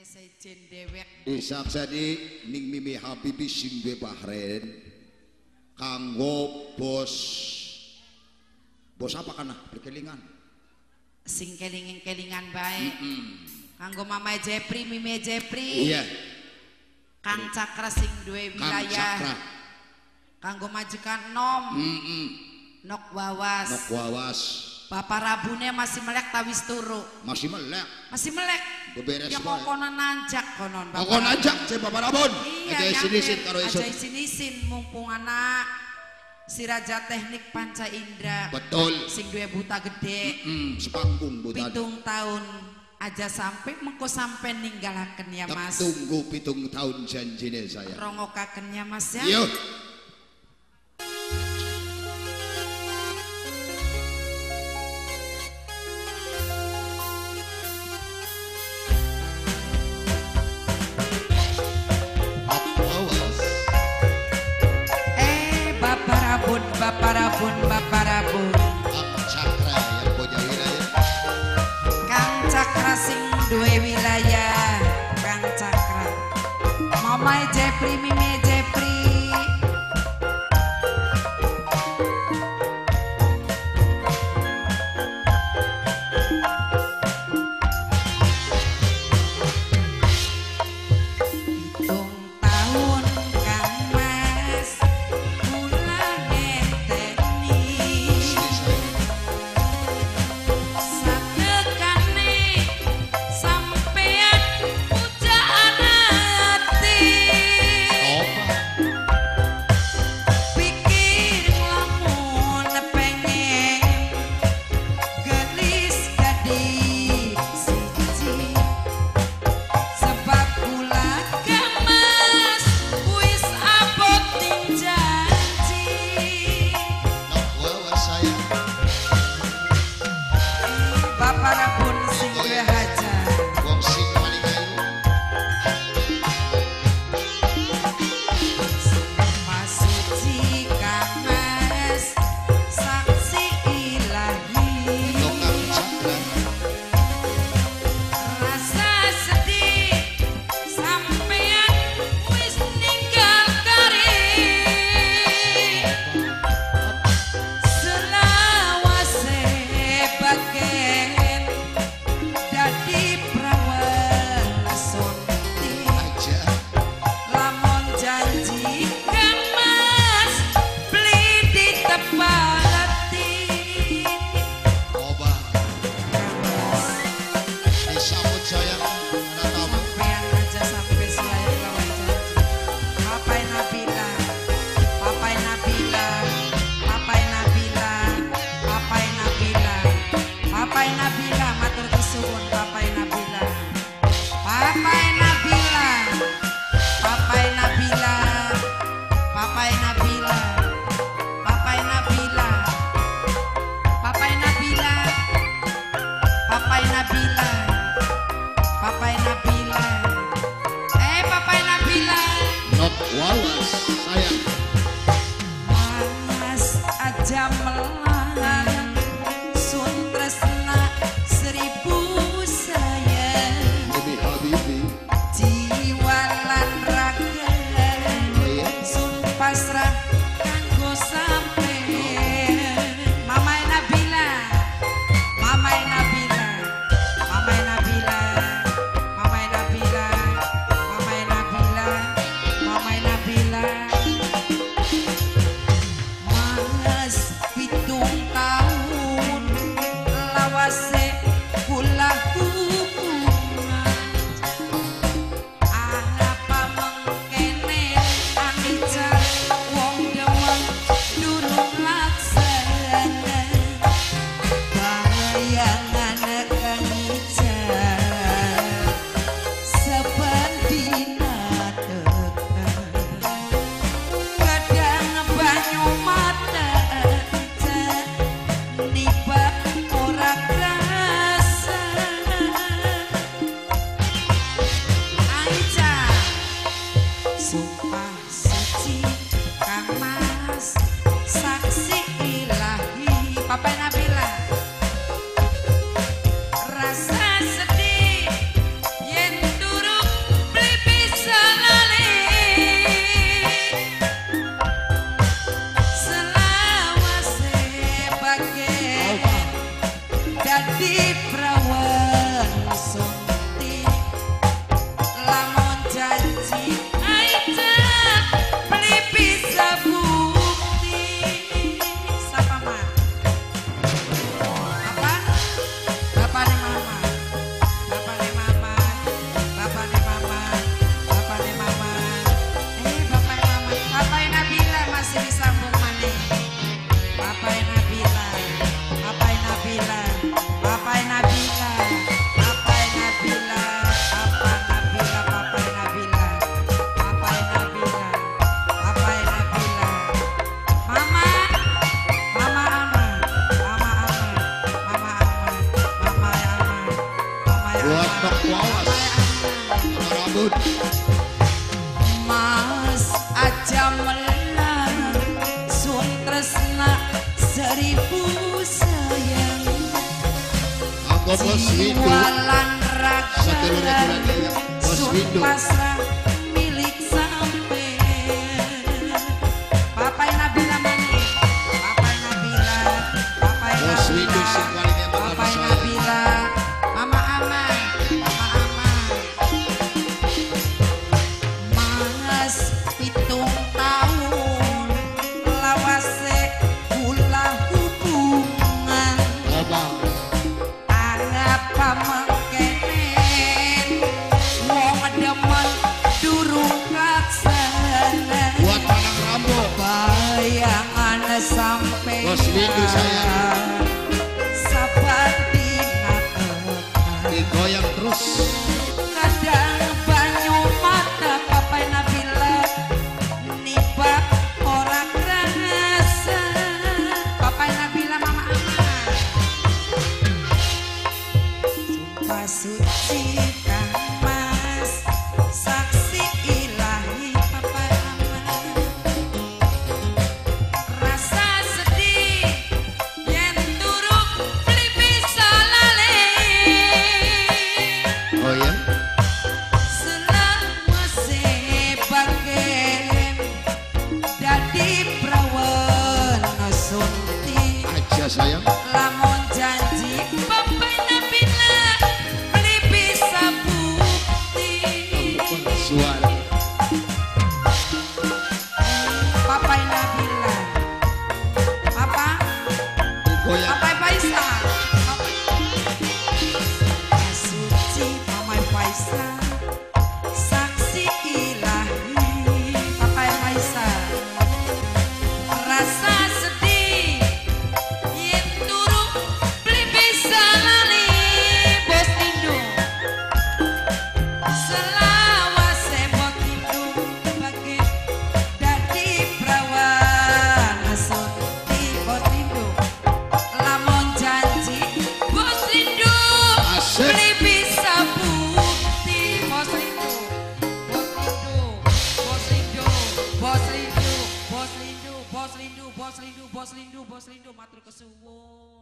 sejen dewek. Isak jadi ning Mimi Habibi sing duwe Bahrain kanggo bos apa kana berkelingan Sing kelingan baik. Kanggo Mama Jepri, Mimi Jepri. Iya. Kang Cakra sing duwe wilayah. Kang Cakra. Kanggo majikan Nom. Nok Wawas. Nok Wawas. Bapak Rabune masih melek tawis turu. Masih melek. Masih melek. Beberes ya bae. konon nanjak konon Bapak. Konon nanjak cek Bapak Rabun. Iya, aja isin-isin karo isun. Aja isin-isin mumpung anak si Raja Teknik Panca Indra. Betul. Sing duwe buta gede. Sepanggung buta. 7 tahun aja sampai mengko sampai ninggalaken ya Mas. Tunggu 7 tahun janjine saya. Rongokaken ya Mas ya. Yuk. Bapak Rabun. Kang Cakra yang punya wilayah. Kang Cakra sing duwe wilayah. Kang Cakra. Mama Jepri, Mimi Jepri. Nabila ampun. Mas aja melar sun tresna 1000 sayang Anggo bos Windu. Jiwalan Sedulure ragalan kurang bos sun Windu. pasrah milik sampean Papai Nabila mani Papai Nabila Papai Bos Windu Nabila sing paling enak sama Papai saya. Nabila Mama Aman Mama Aman Mas pitung tahun lawase kula hubungan Apa? apa mengkenen wong demen durung laksana Buat Panang Rambo. bayangan sampai Bos Windu sayang. sabar dina tekan Digoyang terus. kadang banyu mata Papai Nabila nibak orang rasa Papai Nabila Mama Aman sumpah suci Kang Mas saksi ilahi Papai Aman rasa sedih yen turuk beli bisa lali Oh ya? selawase bagen dadi prawan sunti Aja sayang. lamun janji Papai Nabila beli bisa bukti Ampun suara. Papai Nabila apa Digoyang. Papai Faisal suci Papai Faisal saksi ilahi Papai Faisal rasa sedih yen turu beli bisa lali bos Indo selawase bos Indo bagi dadi prawan sunti bos Indo lamun janji bos Indo Asik. beli bisa bukti bos Indo bos Indo bos Indo bos Indo bos Indo bos Indo bos Indo bos Indo bos Indo matur kesuwun